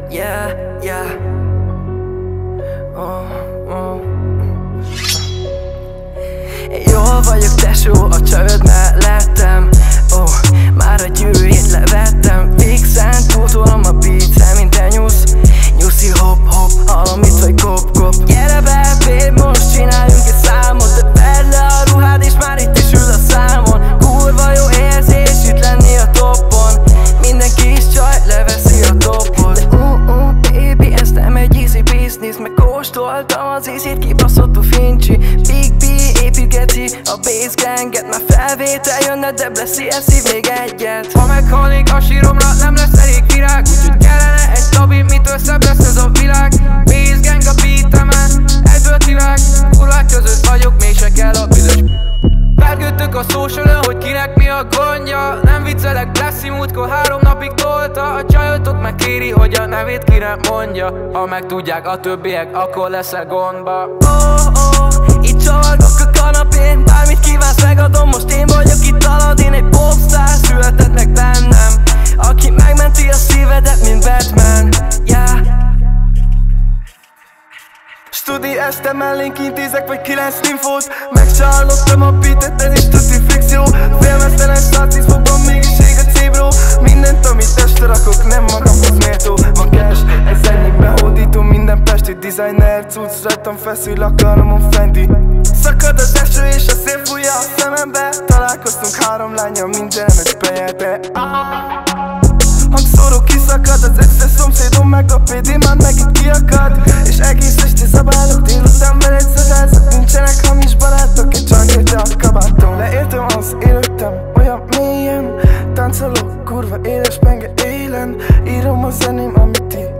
yeah, yeah. Jól vagyok tesó, a csajod mellettem. Már a gyűrűjét levettem. Fixen túltolom a beatre, mint te nyúsz. Nyuszi hop-hop, hallom itt vagy kop-kop. Gyere be, babe, most csináljunk egy számot. De vedd le a ruhád és már itt is ül a számon. Kurva jó érzés itt lenni a toppon. Minden kis csaj leveszi a toppot. De baby, ez nem egy easy business. Megkóstoltam az ízét, kibaszott a fincsi. Big B építgeti a bass ganget. Már felvétel jönne, de beszélsz még egyet. Ha meghalnék a síromra, nem lesz elég virág. Úgyhogy kellene egy stabil, mitől szebb lesz ez a világ. Bass gang a beatemen, egyből kirág. Kurvák között vagyok, mégse kell a büdös. Vergődtök a socialon, hogy kinek mi a gondja. Nem viccelek, Blessi múltkor 3 napig tolta. A csajotok megkéri, hogy a nevét ki nem mondja. Ha megtudják a többiek, akkor leszel gondba. Itt csavargok a kanapén. Bármit kívánsz, megadom, most én vagyok itt Aladdin. Egy popstar született meg bennem, aki megmenti a szívedet, mint Batman, yeah. Studi este mellénk intézek vagy 9 nymfót. Megcsalottam a beatet, ez is tuti frikció. Félmeztelen starcis fogban mégis ég a cébro. Mindent, amit este rakok, nem magamhoz méltó. Van cash, ez ennyi behódító. Minden pesti designer cucc, rajtam feszül a karomon Fendi. Szakad az eső és a szél fújja a szemembe. Találkoztunk 3 lányjal, mindenet bejelte. Hangszóró kiszakad, az összes szomszédom meg a PD már megint kiakad. És egész este zabálok, délután veled szagázok. Nincsenek hamis barátok, egy csak egy a kabátom. Leéltem az élőttem, olyan mélyen. Táncolok, kurva éles penge élen. Írom a zeném, amit ti